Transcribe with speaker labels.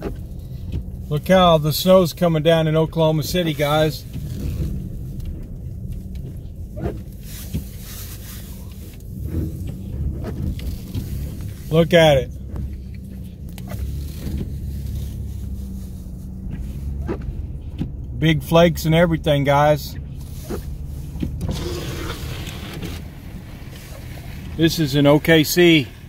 Speaker 1: Look how the snow's coming down in Oklahoma City, guys. Look at it. Big flakes and everything, guys. This is in OKC.